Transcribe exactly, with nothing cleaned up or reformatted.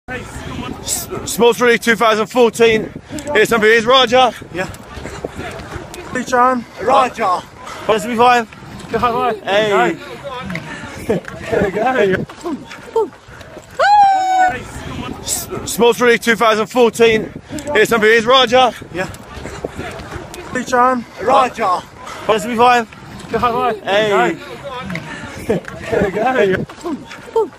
Sports Rally twenty fourteen. Here's somebody. Here's Roger. Yeah. Hey, John. Roger. one seventy-five. Hey. There we go. Sports Rally twenty fourteen. Here's somebody. Here's Roger. Yeah. Hey, John. Roger. one seventy-five. Hey. There we go.